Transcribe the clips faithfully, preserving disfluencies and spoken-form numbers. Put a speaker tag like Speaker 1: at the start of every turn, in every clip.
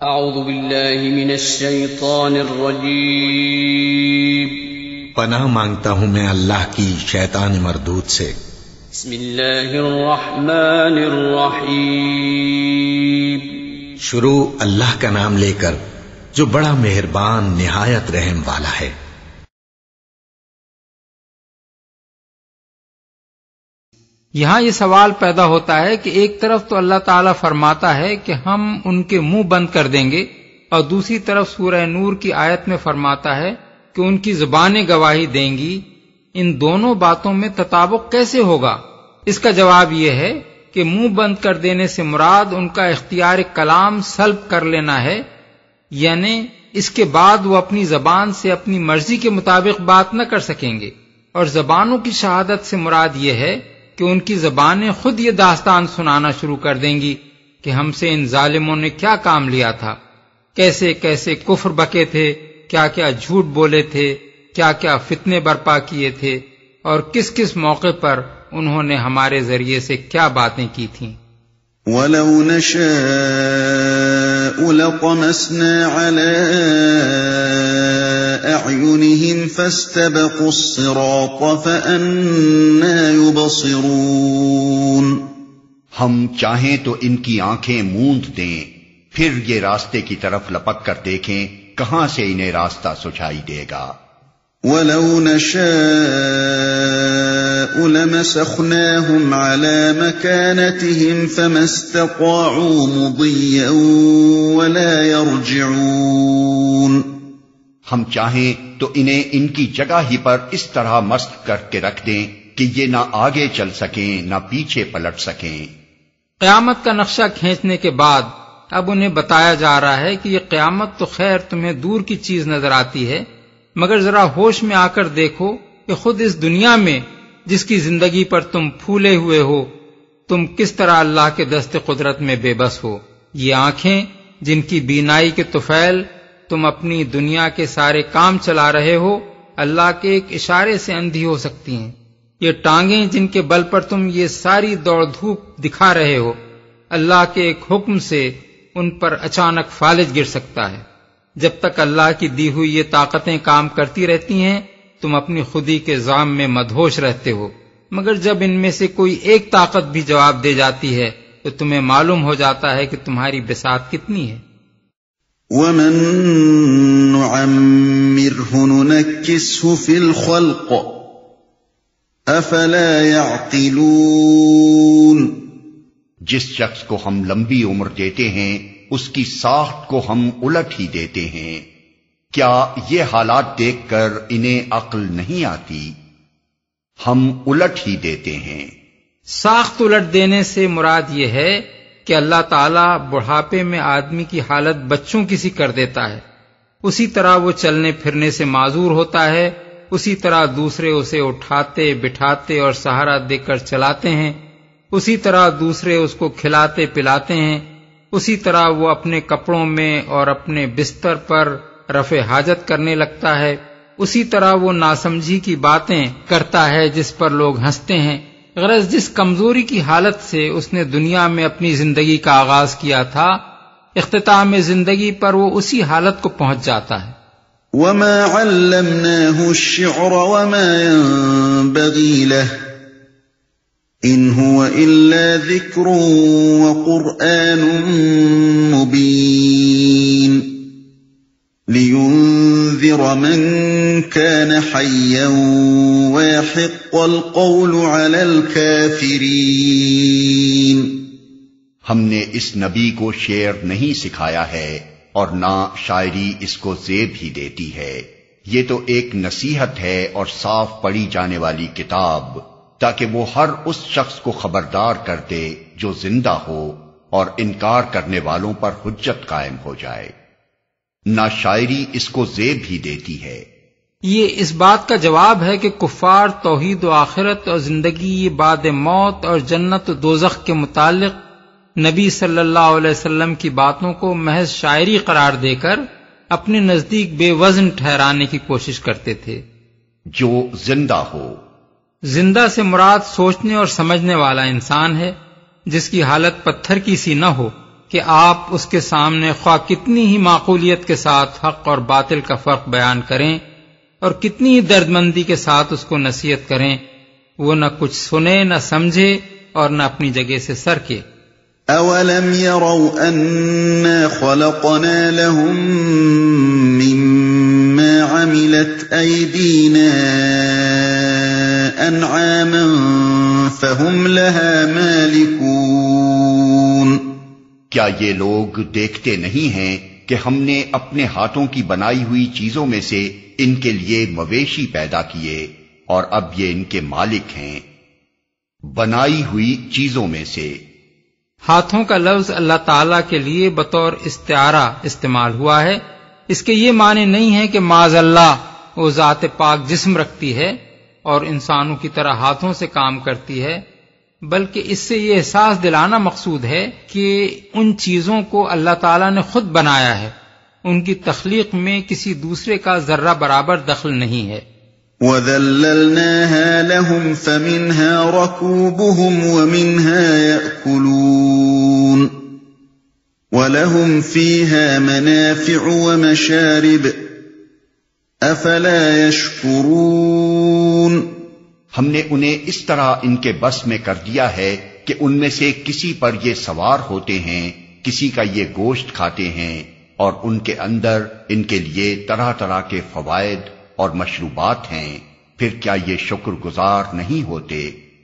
Speaker 1: اعوذ باللہ من الشیطان الرجیم
Speaker 2: پناہ مانگتا ہوں میں اللہ کی شیطان مردود سے۔
Speaker 1: بسم اللہ الرحمن الرحیم
Speaker 2: شروع اللہ کا نام لے کر جو بڑا مہربان نہایت رحم والا ہے۔
Speaker 3: یہاں یہ سوال پیدا ہوتا ہے کہ ایک طرف تو اللہ تعالیٰ فرماتا ہے کہ ہم ان کے منہ بند کر دیں گے، اور دوسری طرف سورہ نور کی آیت میں فرماتا ہے کہ ان کی زبانیں گواہی دیں گی۔ ان دونوں باتوں میں تطابق کیسے ہوگا؟ اس کا جواب یہ ہے کہ منہ بند کر دینے سے مراد ان کا اختیار کلام سلب کر لینا ہے، یعنی اس کے بعد وہ اپنی زبان سے اپنی مرضی کے مطابق بات نہ کر سکیں گے، اور زبانوں کی شہادت سے مراد یہ ہے کہ ان کی زبانیں خود یہ داستان سنانا شروع کر دیں گی کہ ہم سے ان ظالموں نے کیا کام لیا تھا، کیسے کیسے کفر بکے تھے، کیا کیا جھوٹ بولے تھے، کیا کیا فتنے برپا کیے تھے، اور کس کس موقع پر انہوں نے ہمارے ذریعے سے کیا باتیں کی تھیں۔
Speaker 4: وَلَوْ نَشَاءُ لَطَمَسْنَا عَلَىٰ أَعْيُنِهِمْ فَاسْتَبَقُوا الصِّرَاطَ فَأَنَّىٰ يُبْصِرُونَ۔
Speaker 5: ہم چاہیں تو ان کی آنکھیں موند دیں، پھر یہ راستے کی طرف لپک کر دیکھیں کہاں سے انہیں راستہ سجائی دے گا۔
Speaker 4: وَلَوْ نَشَاءُ لَمَسَخْنَاهُمْ عَلَىٰ مَكَانَتِهِمْ فَمَا اسْتَطَاعُوا مُضِيًّا وَلَا يَرْجِعُونَ۔
Speaker 5: ہم چاہیں تو انہیں ان کی جگہ ہی پر اس طرح مست کر کے رکھ دیں کہ یہ نہ آگے چل سکیں نہ پیچھے پلٹ سکیں۔
Speaker 3: قیامت کا نقشہ کھینچنے کے بعد اب انہیں بتایا جا رہا ہے کہ یہ قیامت تو خیر تمہیں دور کی چیز نظر آتی ہے، مگر ذرا ہوش میں آ کر دیکھو کہ خود اس دنیا میں جس کی زندگی پر تم پھولے ہوئے ہو، تم کس طرح اللہ کے دست قدرت میں بے بس ہو۔ یہ آنکھیں جن کی بینائی کے طفیل تم اپنی دنیا کے سارے کام چلا رہے ہو، اللہ کے ایک اشارے سے اندھی ہو سکتی ہیں۔ یہ ٹانگیں جن کے بل پر تم یہ ساری دوڑ دھوپ دکھا رہے ہو، اللہ کے ایک حکم سے ان پر اچانک فالج گر سکتا ہے۔ جب تک اللہ کی دی ہوئی یہ طاقتیں کام کرتی رہتی ہیں تم اپنی خودی کے ضام میں مدہوش رہتے ہو، مگر جب ان میں سے کوئی ایک طاقت بھی جواب دے جاتی ہے تو تمہیں معلوم ہو جاتا ہے کہ تمہاری بساط کتنی ہے۔
Speaker 4: وَمَن نُعَمِّرْهُ نُنَكِّسْهُ فِي الْخَلْقِ أَفَلَا يَعْقِلُونَ۔
Speaker 5: جس شخص کو ہم لمبی عمر دیتے ہیں اس کی ساخت کو ہم الٹ ہی دیتے ہیں، کیا یہ حالات دیکھ کر انہیں عقل نہیں آتی؟ ہم الٹ ہی دیتے ہیں۔
Speaker 3: ساخت الٹ دینے سے مراد یہ ہے کہ اللہ تعالیٰ بڑھاپے میں آدمی کی حالت بچوں کی سی کر دیتا ہے، اسی طرح وہ چلنے پھرنے سے معذور ہوتا ہے، اسی طرح دوسرے اسے اٹھاتے بٹھاتے اور سہارا دے کر چلاتے ہیں، اسی طرح دوسرے اس کو کھلاتے پلاتے ہیں، اسی طرح وہ اپنے کپڑوں میں اور اپنے بستر پر رفع حاجت کرنے لگتا ہے، اسی طرح وہ ناسمجھی کی باتیں کرتا ہے جس پر لوگ ہنستے ہیں۔ غرض جس کمزوری کی حالت سے اس نے دنیا میں اپنی زندگی کا آغاز کیا تھا، اختتام زندگی پر وہ اسی حالت کو پہنچ جاتا ہے۔
Speaker 4: وَمَا عَلَّمْنَاهُ الشِّعْرَ وَمَا يَنبَغِي لَهُ إِنْ هُوَ إِلَّا ذِكْرٌ وَقُرْآنٌ مُبِينٌ لِيُنذِرَ مَن كَانَ حَيًّا وَيَحِقَّ الْقَوْلُ عَلَى الْكَافِرِينَ۔
Speaker 5: ہم نے اس نبی کو شعر نہیں سکھایا ہے اور نہ شاعری اس کو زیب ہی دیتی ہے، یہ تو ایک نصیحت ہے اور صاف پڑھی جانے والی کتاب، تاکہ وہ ہر اس شخص کو خبردار کر دے جو زندہ ہو اور انکار کرنے والوں پر حجت قائم ہو جائے۔ نہ شاعری اس کو زیب ہی دیتی ہے۔
Speaker 3: یہ اس بات کا جواب ہے کہ کفار توحید و آخرت اور زندگی بعد موت اور جنت و دوزخ کے متعلق نبی صلی اللہ علیہ وسلم کی باتوں کو محض شاعری قرار دے کر اپنے نزدیک بے وزن ٹھہرانے کی کوشش کرتے تھے۔
Speaker 5: جو زندہ ہو،
Speaker 3: زندہ سے مراد سوچنے اور سمجھنے والا انسان ہے، جس کی حالت پتھر کی سی نہ ہو کہ آپ اس کے سامنے خواہ کتنی ہی معقولیت کے ساتھ حق اور باطل کا فرق بیان کریں اور کتنی ہی درد مندی کے ساتھ اس کو نصیحت کریں، وہ نہ کچھ سنے نہ سمجھے اور نہ اپنی جگہ سے سرکے۔
Speaker 4: اولم يروا انا خلقنا لهم مما عملت ايدينا انعاما فهم لها مالكون؟
Speaker 5: کیا یہ لوگ دیکھتے نہیں ہیں کہ ہم نے اپنے ہاتھوں کی بنائی ہوئی چیزوں میں سے ان کے لیے مویشی پیدا کیے اور اب یہ ان کے مالک ہیں۔ بنائی ہوئی چیزوں میں سے،
Speaker 3: ہاتھوں کا لفظ اللہ تعالیٰ کے لیے بطور استعارہ استعمال ہوا ہے۔ اس کے یہ معنی نہیں ہے کہ معاذ اللہ وہ ذات پاک جسم رکھتی ہے اور انسانوں کی طرح ہاتھوں سے کام کرتی ہے، بلکہ اس سے یہ احساس دلانا مقصود ہے کہ ان چیزوں کو اللہ تعالیٰ نے خود بنایا ہے، ان کی تخلیق میں کسی دوسرے کا ذرہ برابر دخل نہیں ہے۔
Speaker 4: وَذَلَّلْنَاهَا لَهُمْ فَمِنْهَا رَكُوبُهُمْ وَمِنْهَا يَأْكُلُونَ وَلَهُمْ فِيهَا مَنَافِعُ وَمَشَارِبُ أَفَلَا يَشْكُرُونَ؟
Speaker 5: ہم نے انہیں اس طرح ان کے بس میں کر دیا ہے کہ ان میں سے کسی پر یہ سوار ہوتے ہیں، کسی کا یہ گوشت کھاتے ہیں، اور ان کے اندر ان کے لیے طرح طرح کے فوائد اور مشروبات ہیں، پھر کیا یہ شکر گزار نہیں ہوتے؟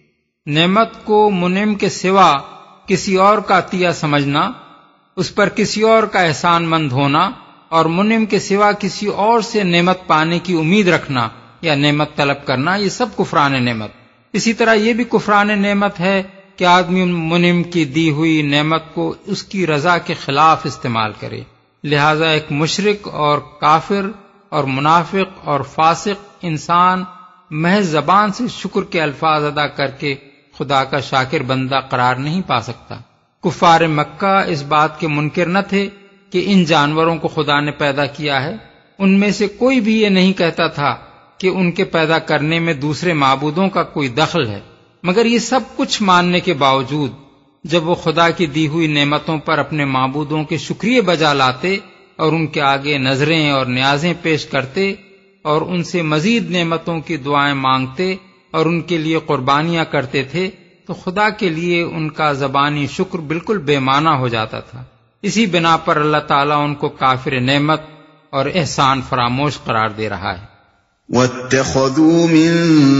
Speaker 3: نعمت کو منعم کے سوا کسی اور کا عطیہ سمجھنا، اس پر کسی اور کا احسان مند ہونا اور منعم کے سوا کسی اور سے نعمت پانے کی امید رکھنا یا نعمت طلب کرنا، یہ سب کفران نعمت۔ اسی طرح یہ بھی کفران نعمت ہے کہ آدمی منعم کی دی ہوئی نعمت کو اس کی رضا کے خلاف استعمال کرے۔ لہذا ایک مشرک اور کافر اور منافق اور فاسق انسان محض زبان سے شکر کے الفاظ ادا کر کے خدا کا شاکر بندہ قرار نہیں پا سکتا۔ کفار مکہ اس بات کے منکر نہ تھے کہ ان جانوروں کو خدا نے پیدا کیا ہے، ان میں سے کوئی بھی یہ نہیں کہتا تھا کہ ان کے پیدا کرنے میں دوسرے معبودوں کا کوئی دخل ہے، مگر یہ سب کچھ ماننے کے باوجود جب وہ خدا کی دی ہوئی نعمتوں پر اپنے معبودوں کے شکریہ بجا لاتے اور ان کے آگے نظریں اور نیازیں پیش کرتے اور ان سے مزید نعمتوں کی دعائیں مانگتے اور ان کے لیے قربانیاں کرتے تھے، تو خدا کے لیے ان کا زبانی شکر بالکل بے معنی ہو جاتا تھا۔ اسی بنا پر اللہ تعالیٰ ان کو کافر نعمت اور احسان فراموش قرار دے رہا ہے۔
Speaker 4: وَاتَّخَذُوا مِن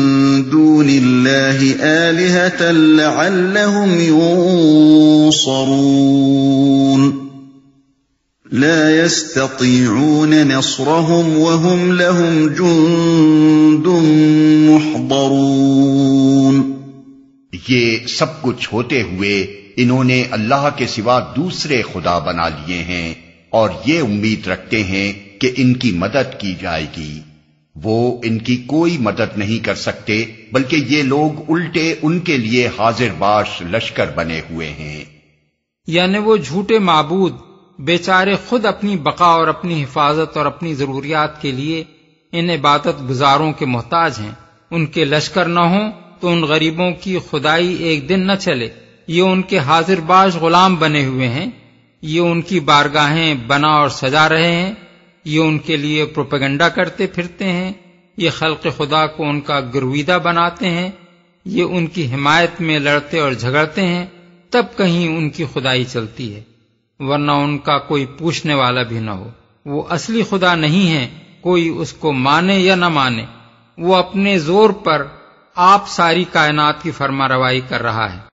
Speaker 4: دُونِ اللَّهِ آلِهَةً لَعَلَّهُمْ يُنصَرُونَ لَا يَسْتَطِيعُونَ نَصْرَهُمْ وَهُمْ لَهُمْ جُندٌ مُحْضَرُونَ۔
Speaker 5: یہ سب کچھ ہوتے ہوئے انہوں نے اللہ کے سوا دوسرے خدا بنا لیے ہیں اور یہ امید رکھتے ہیں کہ ان کی مدد کی جائے گی۔ وہ ان کی کوئی مدد نہیں کر سکتے، بلکہ یہ لوگ الٹے ان کے لیے حاضر باش لشکر بنے ہوئے ہیں۔
Speaker 3: یعنی وہ جھوٹے معبود بیچارے خود اپنی بقا اور اپنی حفاظت اور اپنی ضروریات کے لیے ان عبادت گزاروں کے محتاج ہیں۔ ان کے لشکر نہ ہوں تو ان غریبوں کی خدائی ایک دن نہ چلے۔ یہ ان کے حاضر باش غلام بنے ہوئے ہیں، یہ ان کی بارگاہیں بنا اور سجا رہے ہیں، یہ ان کے لیے پروپیگنڈا کرتے پھرتے ہیں، یہ خلق خدا کو ان کا گرویدہ بناتے ہیں، یہ ان کی حمایت میں لڑتے اور جھگڑتے ہیں، تب کہیں ان کی خدائی چلتی ہے، ورنہ ان کا کوئی پوچھنے والا بھی نہ ہو۔ وہ اصلی خدا نہیں ہے، کوئی اس کو مانے یا نہ مانے، وہ اپنے زور پر آپ ساری کائنات کی فرما روائی کر رہا ہے۔